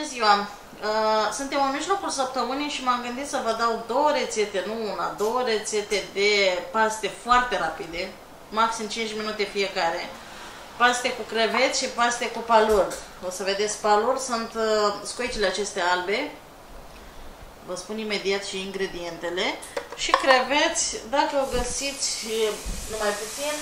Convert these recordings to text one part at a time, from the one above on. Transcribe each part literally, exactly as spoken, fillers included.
Bună ziua! Suntem în mijlocul săptămânii și m-am gândit să vă dau două rețete, nu una, două rețete de paste foarte rapide, maxim cinci minute fiecare. Paste cu creveți și paste cu palurd. O să vedeți, palurd sunt scoicile acestea albe. Vă spun imediat și ingredientele. Și creveți, dacă o găsiți numai puțin,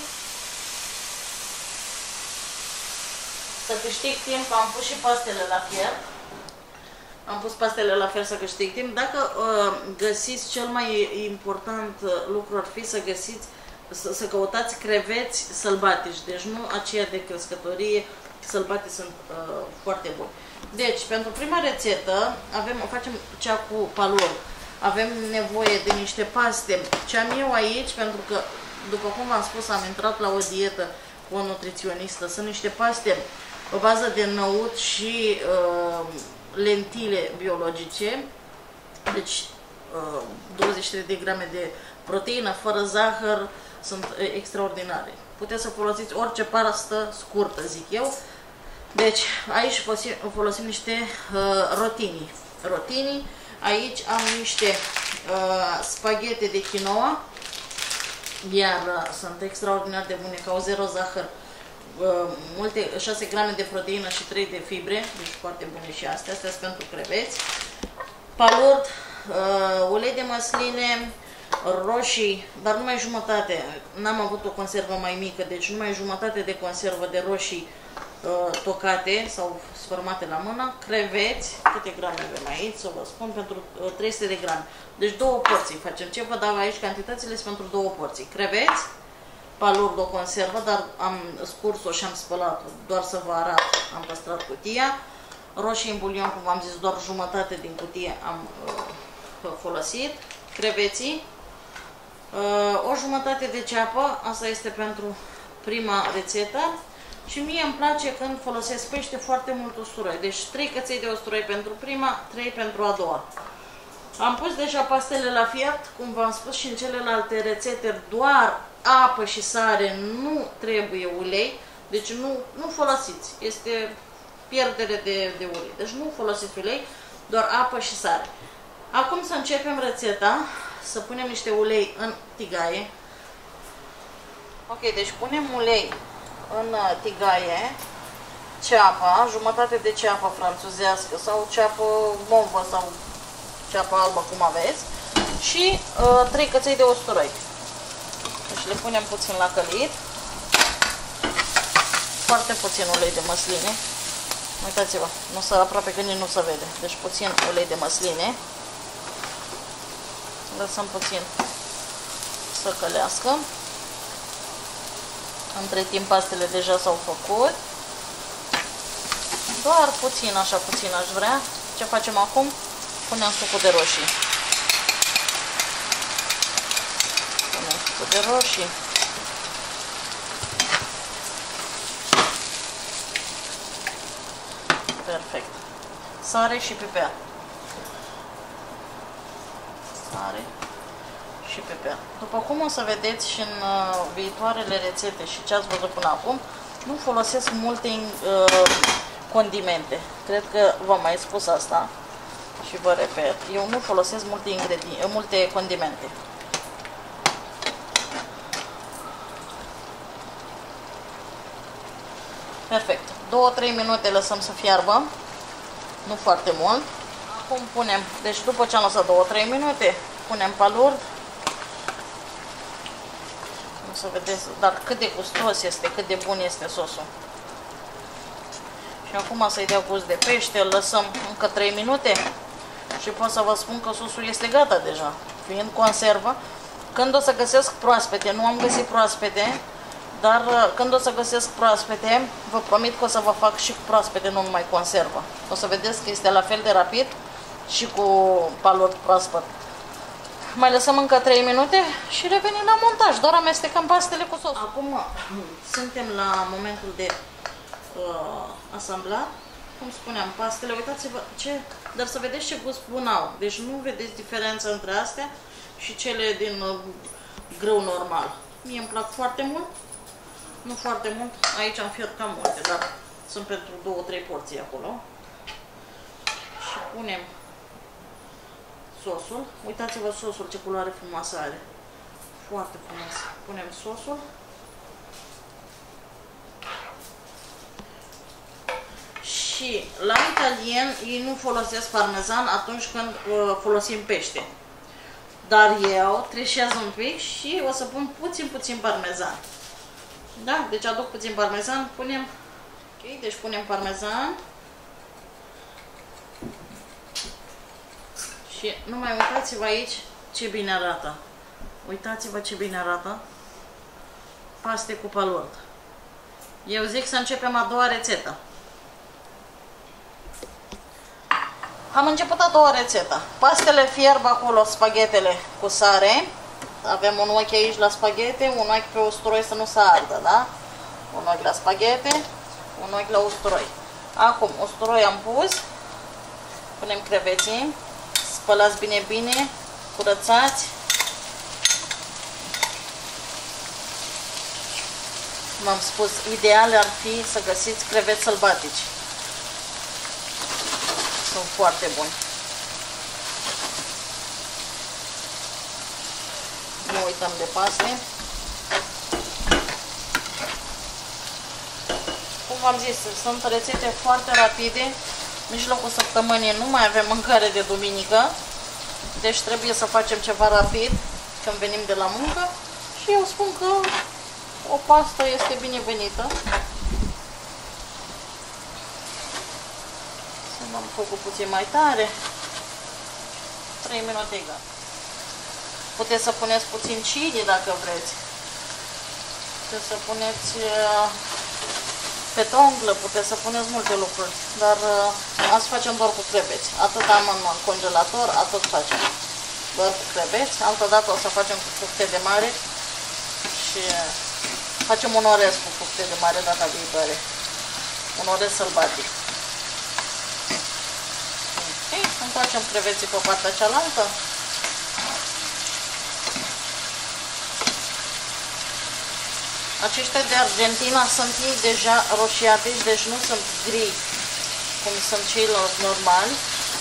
să câștig timp, am pus și pastele la fier. Am pus pastele la fier să câștig timp. Dacă uh, găsiți, cel mai important lucru ar fi să găsiți, să, să căutați creveți sălbatici, deci nu aceia de crescătorie, sălbatici sunt uh, foarte buni. Deci, pentru prima rețetă, avem, facem cea cu palurd. Avem nevoie de niște paste. Ce am eu aici, pentru că, după cum v-am spus, am intrat la o dietă cu o nutriționistă, sunt niște paste o bază de năut și uh, lentile biologice, deci uh, douăzeci și trei de grame de proteină, fără zahăr, sunt uh, extraordinare. Puteți să folosiți orice pastă scurtă, zic eu. Deci aici folosim, folosim niște uh, rotini. Rotini. Aici am niște uh, spaghete de quinoa, iar uh, sunt extraordinar de bune, că au zero zahăr. Uh, multe, șase grame de proteină și trei de fibre, deci foarte bune și astea, astea sunt pentru creveți. Palurd, uh, ulei de măsline, roșii, dar numai jumătate, n-am avut o conservă mai mică, deci numai jumătate de conservă de roșii uh, tocate sau sfărmate la mână, creveți, câte grame avem aici, să vă spun, pentru uh, trei sute de grame, deci două porții facem. Ce vă dau aici, cantitățile sunt pentru două porții, creveți, palurd o conservă, dar am scurs-o și am spălat-o, doar să vă arăt, am păstrat cutia. Roșii în bulion, cum v-am zis, doar jumătate din cutie am uh, folosit. Creveții, uh, o jumătate de ceapă, asta este pentru prima rețetă. Și mie îmi place când folosesc pește foarte mult usturoi, deci trei căței de usturoi pentru prima, trei pentru a doua. Am pus deja pastele la fiert, cum v-am spus și în celelalte rețete, doar apă și sare, nu trebuie ulei, deci nu, nu folosiți, este pierdere de, de ulei, deci nu folosiți ulei, doar apă și sare. Acum să începem rețeta, să punem niște ulei în tigaie. Ok, deci punem ulei în tigaie, ceapă, jumătate de ceapă franțuzească sau ceapă movă sau ceapă albă, cum aveți, și uh, trei căței de usturoi. Deci le punem puțin la călit, foarte puțin ulei de măsline. Uitați-vă, nu se, aproape că nici nu se vede, deci puțin ulei de măsline. Lăsăm puțin să călească. Între timp pastele deja s-au făcut. Doar puțin, așa puțin aș vrea. Ce facem acum? Punem sucul de roșii. Punem sucul de roșii. Perfect. Sare și piper. Sare și piper. După cum o să vedeți și în uh, viitoarele rețete și ce ați văzut până acum, nu folosesc multe uh, condimente. Cred că v-am mai spus asta și vă repet. Eu nu folosesc multe ingrediente, multe condimente. Perfect. două-trei minute lăsăm să fiarbă. Nu foarte mult. Acum punem, deci după ce am lăsat două-trei minute, punem palurd. O să vedeți, dar cât de gustos este, cât de bun este sosul. Și acum să-i dea gust de pește, îl lăsăm încă trei minute și pot să vă spun că sosul este gata deja, fiind conservă. Când o să găsesc proaspete, nu am găsit proaspete, dar când o să găsesc proaspete, vă promit că o să vă fac și cu proaspete, nu numai conservă. O să vedeți că este la fel de rapid și cu palurd proaspăt. Mai lăsăm încă trei minute și revenim la montaj. Doar amestecăm pastele cu sos. Acum suntem la momentul de uh, asamblat. Cum spuneam, pastele, uitați-vă ce... Dar să vedeți ce gust bun au. Deci nu vedeți diferența între astea și cele din uh, grâu normal. Mie îmi plac foarte mult. Nu foarte mult. Aici am fiert cam multe, dar sunt pentru două-trei porții acolo. punem sosul. Uitați-vă sosul ce culoare frumoasă are. Foarte frumos. Punem sosul. Și la italien ei nu folosesc parmezan atunci când uh, folosim pește. Dar eu trișez un pic și o să pun puțin, puțin parmezan. Da? Deci aduc puțin parmezan, punem... Ok, deci punem parmezan. Și numai uitați-vă aici ce bine arată. Uitați-vă ce bine arată. Paste cu palurt. Eu zic să începem a doua rețetă. Am început a doua rețetă. Pastele fierb acolo, spaghetele cu sare. Avem un ochi aici la spaghete, un ochi pe usturoi să nu se ardă, da? Un ochi la spaghete, un ochi la usturoi. Acum, usturoi am pus. Punem creveții. Spălați bine, bine. Curățați. M-am spus, ideal ar fi să găsiți creveți sălbatici. Sunt foarte buni. Nu uităm de paste. Cum v-am zis, sunt rețete foarte rapide. În mijlocul săptămânii nu mai avem mâncare de duminică. Deci trebuie să facem ceva rapid când venim de la muncă. Și eu spun că o pastă este binevenită. Să dăm focul puțin mai tare. trei minute egal. Puteți să puneți puțin chili dacă vreți. Puteți să puneți petonglă, puteți să puneți multe lucruri. Dar azi facem doar cu creveți. Atât am în congelator, atât facem. Doar cu creveți. Altădată o să facem cu fructe de mare. Și facem un orez cu fructe de mare data viitoare. Un orez sălbatic. Ok, întoarcem creveții pe partea cealaltă. Aceștia de Argentina sunt ei deja roșiatici, deci nu sunt gri cum sunt ceilalți normali.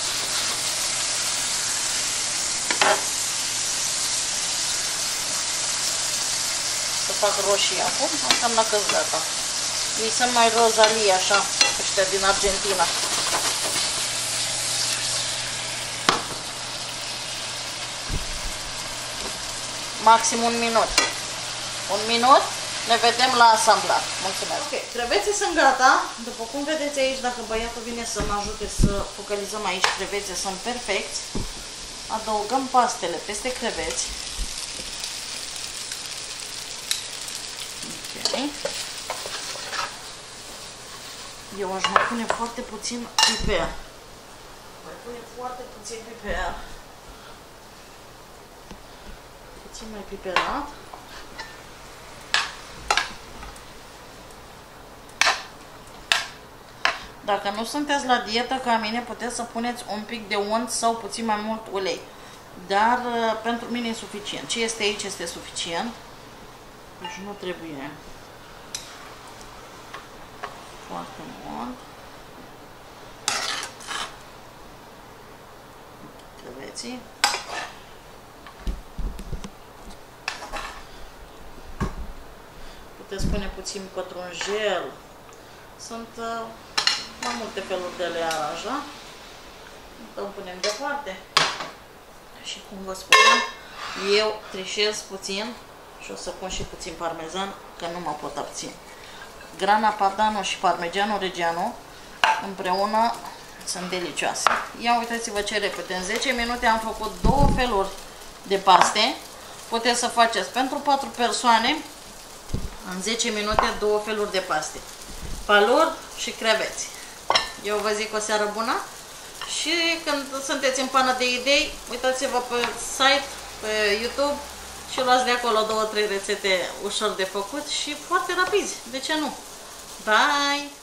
Să fac roșii acum, înseamnă că-s gata. Ei sunt mai rozalii așa, ăștia din Argentina. Maxim un minut. Un minut, ne vedem la asamblat. Mulțumesc. Ok, creveții sunt gata. După cum vedeți aici, dacă băiatul vine să mă ajute să focalizăm aici, creveții sunt perfecți. Adăugăm pastele peste creveți. Ok. Eu aș mai pune foarte puțin piper. Mai pune foarte puțin piper. Puțin mai piperat. Dacă nu sunteți la dietă ca mine, puteți să puneți un pic de unt sau puțin mai mult ulei. Dar pentru mine e suficient. Ce este aici este suficient. Deci nu trebuie foarte mult. Creveții. Puteți pune puțin pătrunjel. Sunt uh, mai multe feluri de le aranja. Îl punem deoparte. Și cum vă spuneam, eu trișez puțin și o să pun și puțin parmezan, că nu mă pot abține. Grana Padano și Parmigiano Reggiano împreună sunt delicioase. Ia uitați-vă ce repede. În zece minute am făcut două feluri de paste. Puteți să faceți pentru patru persoane în zece minute două feluri de paste. Palurt și creveți. Eu vă zic o seară bună și când sunteți în pană de idei, uitați-vă pe site, pe YouTube și luați de acolo două, trei rețete ușor de făcut și foarte rapizi. De ce nu? Bye!